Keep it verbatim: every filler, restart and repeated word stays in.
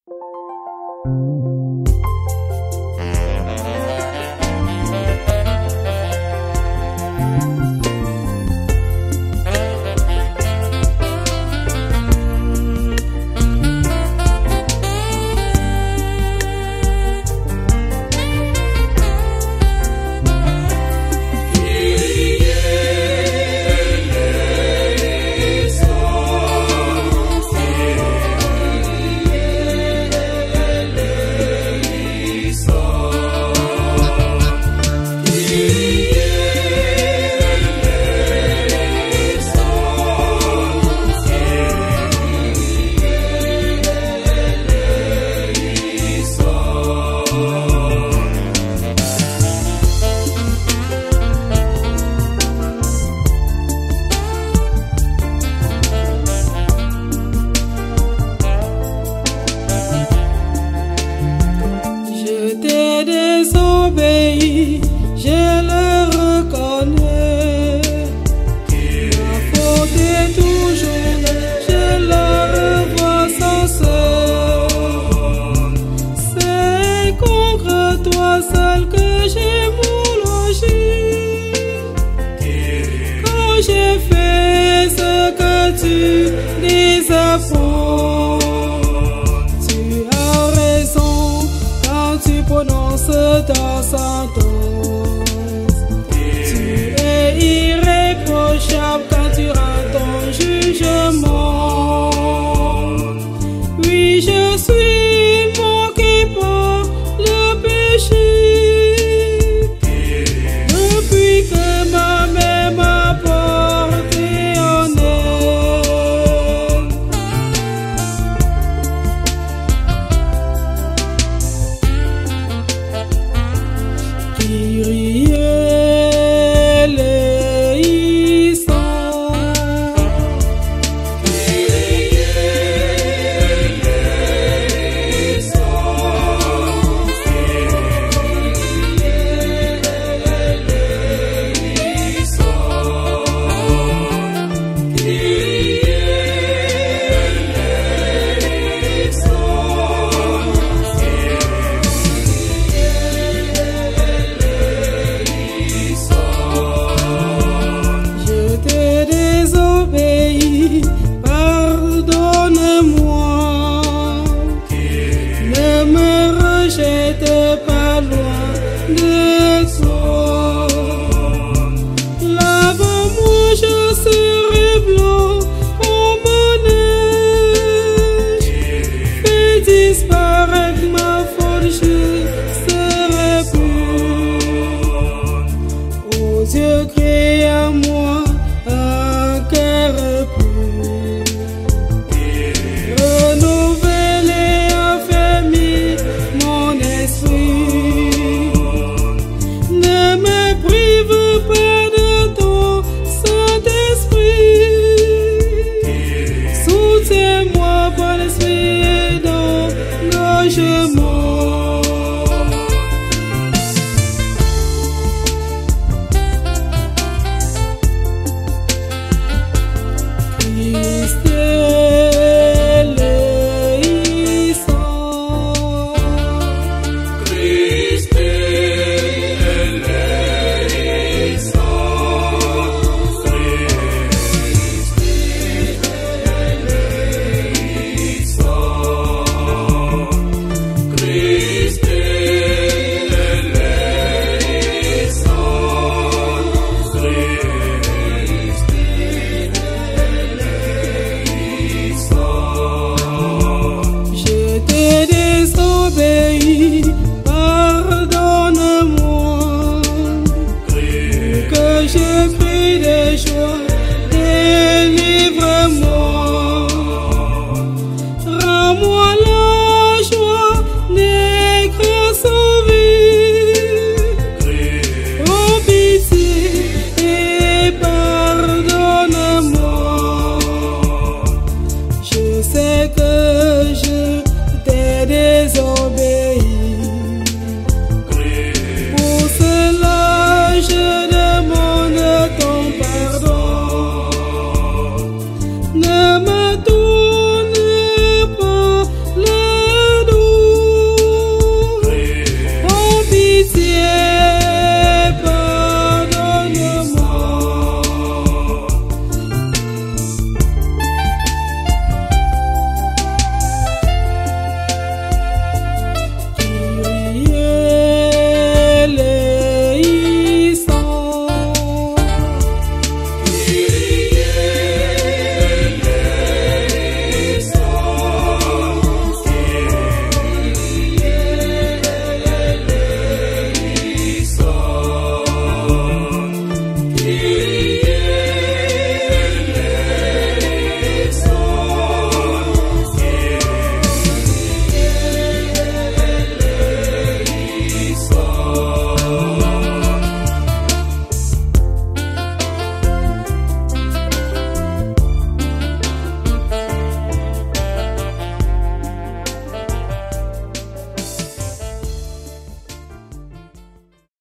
Je le reconnais. Ma faute est toujours, je la revois sans cesse. C'est contre toi seul que j'ai moulangé. Quand j'ai fait ce que tu désapprouves, tu as raison quand tu prononces ta sentence. Tu es irréprochable quand tu rends ton jugement. Oui, je suis manqué par le péché. Depuis que ma mère m'a porté en elle. Kyrie eleison. Kyrie eleison. Je t'ai désobéi, pardonne-moi. Ne me rejette pas loin de toi. Lave-moi, je serai blanc comme neige. Fais disparaître ma faute.